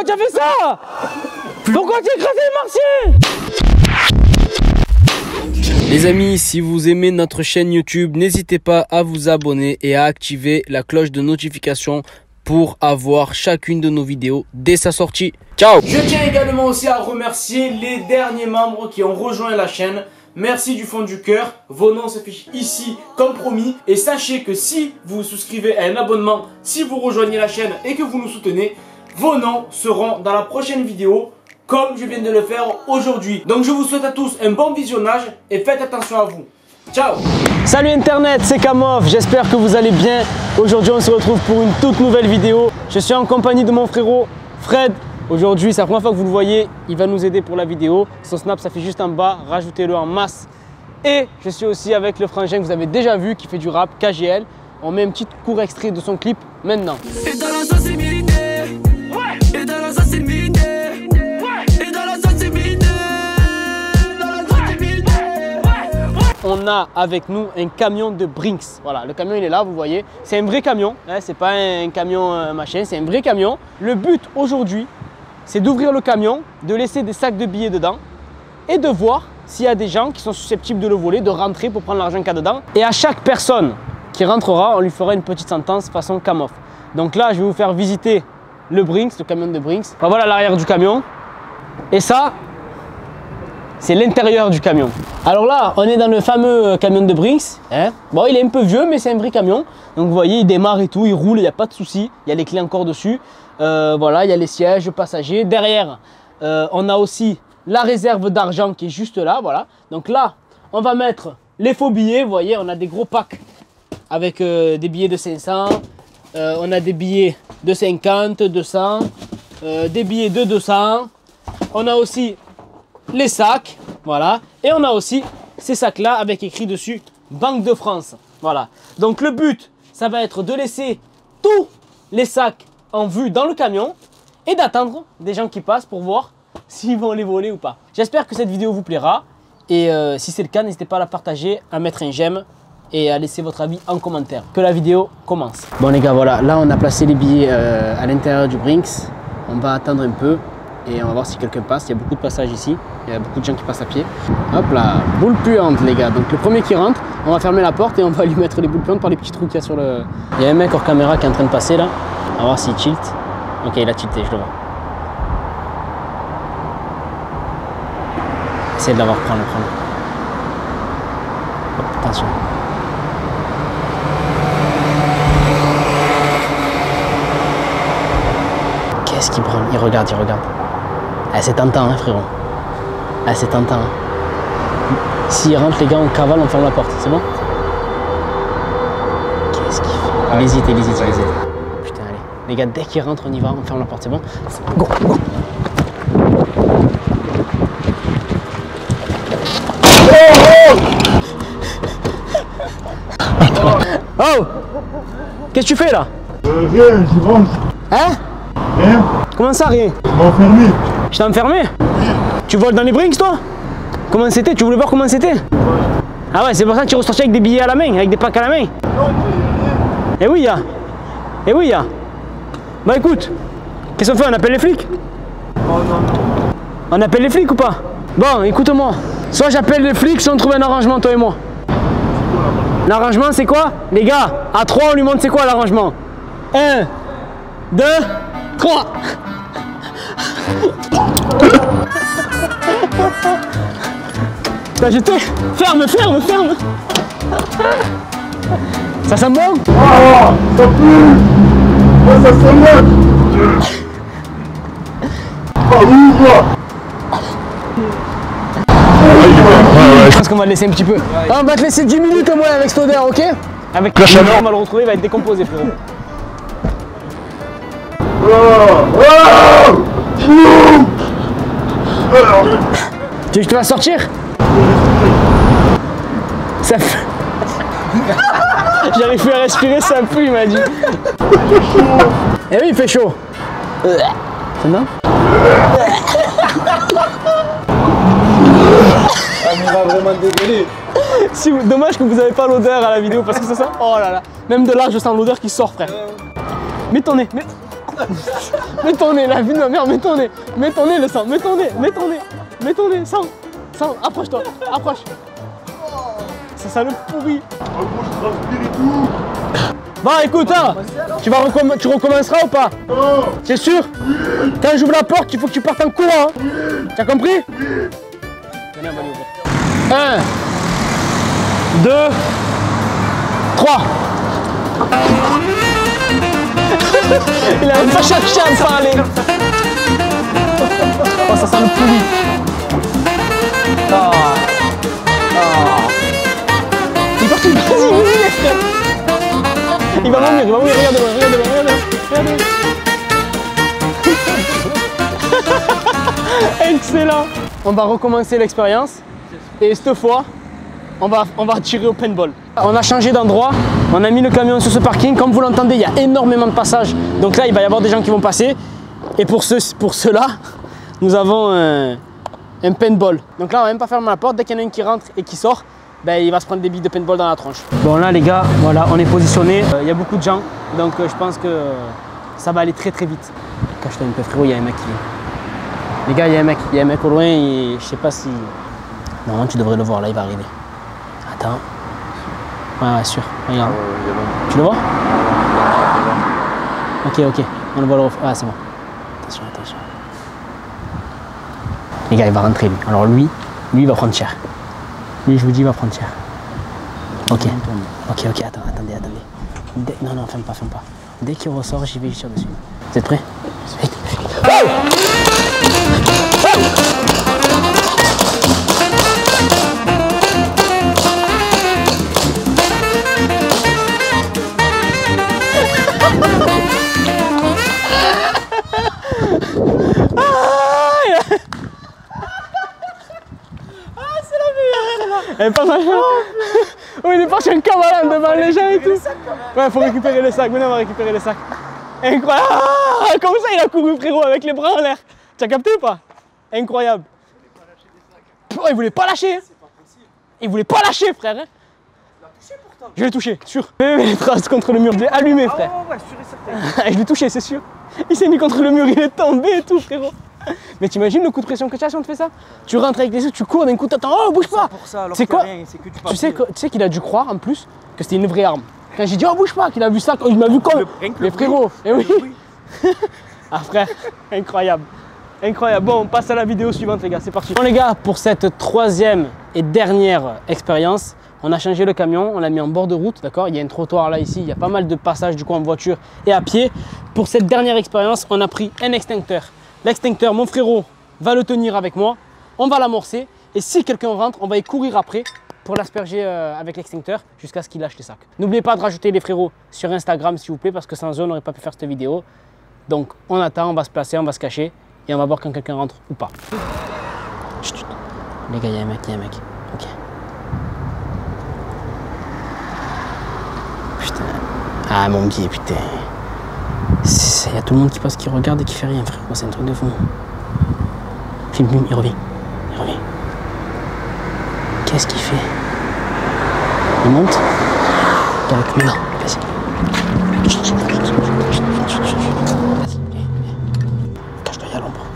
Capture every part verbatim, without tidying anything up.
tu as fait ça? Pourquoi tu as écrasé les martiens? Les amis, si vous aimez notre chaîne YouTube, n'hésitez pas à vous abonner et à activer la cloche de notification pour avoir chacune de nos vidéos dès sa sortie. Ciao! Je tiens également aussi à remercier les derniers membres qui ont rejoint la chaîne. Merci du fond du cœur. Vos noms s'affichent ici comme promis. Et sachez que si vous vous souscrivez à un abonnement, si vous rejoignez la chaîne et que vous nous soutenez, vos noms seront dans la prochaine vidéo comme je viens de le faire aujourd'hui. Donc je vous souhaite à tous un bon visionnage et faites attention à vous. Ciao! Salut Internet, c'est Kamov, j'espère que vous allez bien. Aujourd'hui on se retrouve pour une toute nouvelle vidéo. Je suis en compagnie de mon frérot Fred. Aujourd'hui c'est la première fois que vous le voyez, il va nous aider pour la vidéo. Son snap ça fait juste en bas, rajoutez-le en masse. Et je suis aussi avec le frangin que vous avez déjà vu qui fait du rap, K G L. On met un petit court extrait de son clip maintenant. Et dans la sensibilité, ouais. Et dans la sensibilité, ouais. Et dans la sensibilité, dans la sensibilité, ouais. On a avec nous un camion de Brinks. Voilà, le camion il est là, vous voyez. C'est un vrai camion, hein, c'est pas un camion euh, machin, c'est un vrai camion. Le but aujourd'hui, c'est d'ouvrir le camion, de laisser des sacs de billets dedans et de voir s'il y a des gens qui sont susceptibles de le voler, de rentrer pour prendre l'argent qu'il y a dedans. Et à chaque personne qui rentrera, on lui fera une petite sentence façon Kamov. Donc là, je vais vous faire visiter le Brinks, le camion de Brinks. Enfin, voilà l'arrière du camion. Et ça, c'est l'intérieur du camion. Alors là, on est dans le fameux camion de Brinks. Hein. Bon, il est un peu vieux, mais c'est un vrai camion. Donc vous voyez, il démarre et tout, il roule, il n'y a pas de souci. Il y a les clés encore dessus. Euh, voilà, il y a les sièges passagers. Derrière, euh, on a aussi la réserve d'argent qui est juste là. Voilà. Donc là, on va mettre les faux billets. Vous voyez, on a des gros packs avec euh, des billets de cinq cents. Euh, on a des billets de cinquante, deux cents, euh, des billets de deux cents. On a aussi les sacs, voilà. Et on a aussi ces sacs-là avec écrit dessus Banque de France. Voilà. Donc le but, ça va être de laisser tous les sacs en vue dans le camion et d'attendre des gens qui passent pour voir s'ils vont les voler ou pas. J'espère que cette vidéo vous plaira. Et euh, si c'est le cas, n'hésitez pas à la partager, à mettre un j'aime et à laisser votre avis en commentaire. Que la vidéo commence. Bon les gars, voilà, là on a placé les billets euh, à l'intérieur du Brinks. On va attendre un peu et on va voir si quelqu'un passe. Il y a beaucoup de passages ici, il y a beaucoup de gens qui passent à pied. Hop là, boule puante les gars. Donc le premier qui rentre, on va fermer la porte et on va lui mettre les boules puantes par les petits trous qu'il y a sur le... Il y a un mec hors caméra qui est en train de passer là. On va voir s'il tilt. Ok, il a tilté, je le vois. Essayez de l'avoir, prendre, prendre. Hop, attention. Qu'est-ce qu'il branle? Il regarde, il regarde. Ah, c'est tentant, hein, frérot. Ah, c'est tentant. Hein. S'il rentre, les gars, on cavale, on ferme la porte. C'est bon? Qu'est-ce qu'il fait? Il hésite, il hésite, il hésite. Putain, allez. Les gars, dès qu'il rentre, on y va, on ferme la porte. C'est bon? Go, go. Oh! Qu'est-ce que tu fais là? Euh, rien, j'y rentre. Hein? Rien. Comment ça, rien? Tu m'as enfermé. Je t'ai enfermé? Oui. Tu voles dans les Brinks, toi? Comment c'était? Tu voulais voir comment c'était? Ouais. Ah ouais, c'est pour ça que tu es ressorti avec des billets à la main, avec des packs à la main? Non, il Eh oui, y'a. Eh oui, y'a. Bah écoute, qu'est-ce qu'on fait? On appelle les flics? Oh non. On appelle les flics ou pas? Bon, écoute-moi. Soit j'appelle les flics, soit on trouve un arrangement, toi et moi. L'arrangement, c'est quoi? Les gars, à trois, on lui montre c'est quoi l'arrangement? un, deux, trois. T'as jeté? Ferme, ferme, ferme. Ça sent bon? Ah, ça pue. Ah, ça sent bon. Ah, ouvre. Je pense qu'on va le laisser un petit peu. Ah, on va te laisser dix minutes au moins avec cette odeur, ok? Avec la chaleur, on va le retrouver, il va être décomposé, frérot. Tu veux que je te fasse sortir? Ça fait... J'arrive plus à respirer, ça pue, il m'a dit. Eh oui, il fait chaud. C'est bon? Ah, mais il va vraiment dégueuler. Si vous... Dommage que vous n'avez pas l'odeur à la vidéo parce que ça sent... Oh là là. Même de là, je sens l'odeur qui sort, frère. Mets ton nez. Mets... Mets ton nez, la vie de ma mère, mets ton nez. Mets ton nez, le sang. Mets ton nez, mets ton nez. Mets ton nez, sang. Sang, approche-toi, approche. C'est ça le pourri. En gros, je transpire et tout. Bon, écoute, hein, tu, vas recomm tu recommenceras ou pas? Oh. C'est sûr? Oui. Quand j'ouvre la porte, il faut que tu partes en courant. Hein. Oui. Tu as compris? Oui. Venez, on va l'ouvrir. un, deux, trois. Il a même pas cherché à me parler. Oh, ça sent le pourri. Ah. Ah. Il est parti, vas-y, vas-y, frère. Il va mourir, il va mourir, regardez-moi, regardez-moi, regardez-moi, regardez-moi. Excellent. On va recommencer l'expérience et cette fois, on va, on va tirer au paintball. On a changé d'endroit, on a mis le camion sur ce parking. Comme vous l'entendez, il y a énormément de passages. Donc là, il va y avoir des gens qui vont passer. Et pour, ce, pour cela, nous avons un, un paintball. Donc là, on va même pas fermer la porte. Dès qu'il y en a un qui rentre et qui sort, ben, il va se prendre des billes de paintball dans la tronche. Bon là les gars, voilà, on est positionné. Il euh, y a beaucoup de gens, donc euh, je pense que euh, ça va aller très très vite. Cache-toi un peu frérot, il y a un mec qui vient. Les gars, il y a un mec, il y a un mec au loin et je sais pas si... Normalement tu devrais le voir, là il va arriver. Attends. Ouais, ouais, sûr, regarde. Euh, tu le vois? Ok, ok, on le voit le reflet. Ah c'est bon. Attention, attention. Les gars, il va rentrer lui. Alors lui, lui il va prendre cher. Lui, je vous dis, il va prendre cher. Ok. Ok, ok, attends, attendez, attendez. Dès... Non, non, ferme pas, ferme pas. Dès qu'il ressort, j'y vais, je tire dessus. Vous êtes prêts? Vite. Oh oh Elle est pas mal. Oh, il est parti en cavale devant les gens et tout. Ouais, faut récupérer le sac. Maintenant, on va récupérer le sac. Incroyable. Ah, comme ça, il a couru, frérot, avec les bras en l'air. Tu as capté ou pas? Incroyable. Oh, il voulait pas lâcher. Il voulait pas lâcher, frère. Je l'ai touché, sûr. Mais les traces contre le mur, je l'ai allumé, frère. Ah ouais, ouais, sûr et certain. Je l'ai touché, c'est sûr. Il s'est mis contre le mur, il est tombé et tout, frérot. Mais t'imagines le coup de pression que tu as si on te fait ça? Tu rentres avec les yeux, tu cours d'un coup, t'attends, oh bouge pas! C'est quoi? Rien, que du tu sais que, tu sais qu'il a dû croire en plus que c'était une vraie arme. Quand j'ai dit oh bouge pas, qu'il a vu ça, il m'a vu comme. Les frérots, et oui! Ah frère, incroyable. Incroyable. Bon, on passe à la vidéo suivante les gars, c'est parti. Bon les gars, pour cette troisième et dernière expérience, on a changé le camion, on l'a mis en bord de route, d'accord? Il y a un trottoir là ici, il y a pas mal de passages du coup en voiture et à pied. Pour cette dernière expérience, on a pris un extincteur. L'extincteur, mon frérot va le tenir avec moi, on va l'amorcer et si quelqu'un rentre, on va y courir après pour l'asperger euh, avec l'extincteur jusqu'à ce qu'il lâche les sacs. N'oubliez pas de rajouter les frérots sur Instagram s'il vous plaît parce que sans eux, on n'aurait pas pu faire cette vidéo. Donc on attend, on va se placer, on va se cacher et on va voir quand quelqu'un rentre ou pas. Chut. Les gars, il y a un mec, il y a un mec. Ok. Putain. Ah mon pied, putain. Il y a tout le monde qui passe, qui regarde et qui fait rien, frère. C'est un truc de fou. Film, film, il revient. Il revient. Qu'est-ce qu'il fait? Il monte. Avec lui, non. Vas-y. Vas-y, viens, viens. Cache-toi, il y a l'ombre.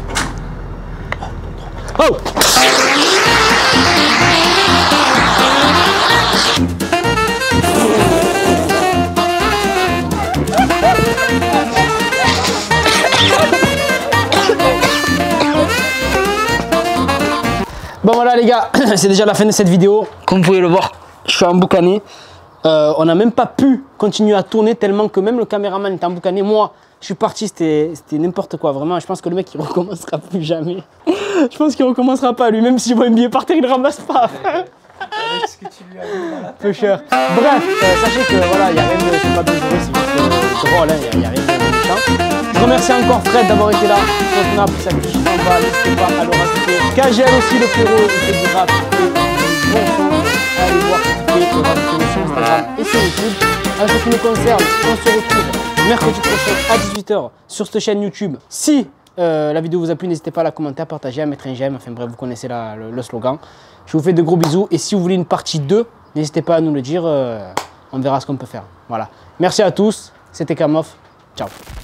Oh! Bon voilà les gars, c'est déjà la fin de cette vidéo. Comme vous pouvez le voir, je suis emboucané. Euh, on n'a même pas pu continuer à tourner tellement que même le caméraman était emboucané. Moi, je suis parti, c'était n'importe quoi. Vraiment, je pense que le mec, il recommencera plus jamais. Je pense qu'il recommencera pas. Lui, même s'il voit un billet par terre, il ne ramasse pas. Avec ce que tu lui as mis dans la tête. Peu cher. Bref, euh, sachez que voilà, il n'y a rien de... C'est pas dangereux, c'est juste euh, drôle, il hein, n'y a, a rien de méchant. Je remercie encore Fred d'avoir été là. Maintenant, pour sa fiche en bas, n'hésitez pas à le rajouter. K G L aussi, le frérot, il fait du rap et du bon son. Allez voir ce qu'il fait, le rajouter sur Instagram et sur YouTube. En ce qui nous concerne, on se retrouve mercredi prochain à dix-huit heures sur cette chaîne YouTube. Si euh, la vidéo vous a plu, n'hésitez pas à la commenter, à partager, à mettre un j'aime. Enfin bref, vous connaissez la, le, le slogan. Je vous fais de gros bisous et si vous voulez une partie deux, n'hésitez pas à nous le dire. Euh, on verra ce qu'on peut faire. Voilà. Merci à tous. C'était Kamof. Ciao.